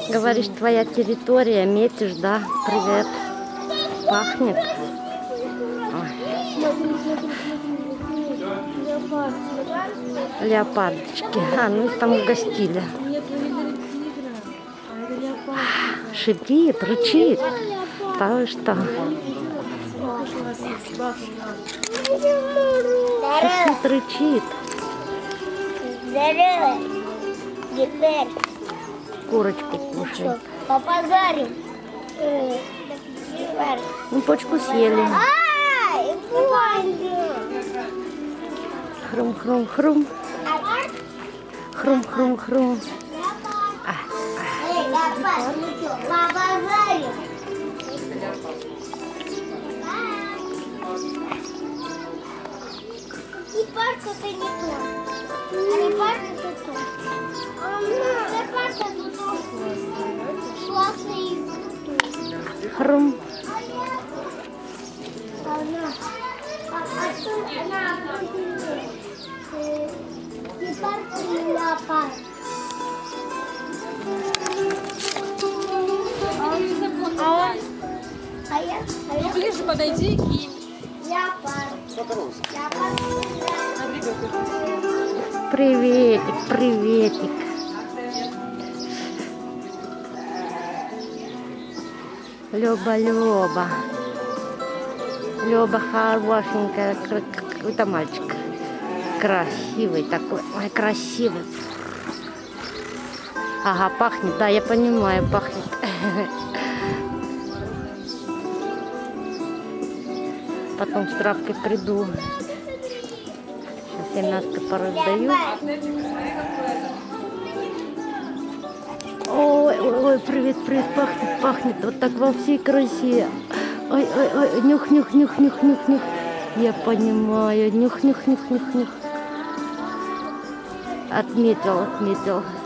Говоришь, твоя территория, метишь, да? Привет. Пахнет. Леопардочки. А, ну их там угостили. Шипит, рычит. Да вы что? Шипит, рычит. Здорово. Теперь Курочку кушает. попозарим. Ну, почку съели. Ай, Хрум-хрум-хрум. Хрум-хрум-хрум. Попозарим. Лепард это не то. А лепард это то. Лепард это то. Классный. Хрум. Лепард и леопард. Ближе подойди и... Приветик, приветик. Люба. Люба хорошенькая, какой-то мальчик. Красивый такой. Ой, красивый. Ага, пахнет, да, я понимаю, пахнет. Потом с травкой приду. Сейчас я мяско пораздаю. Ой, привет, пахнет. Вот так во всей красе. Ой, нюх. Я понимаю, нюх. Отметил.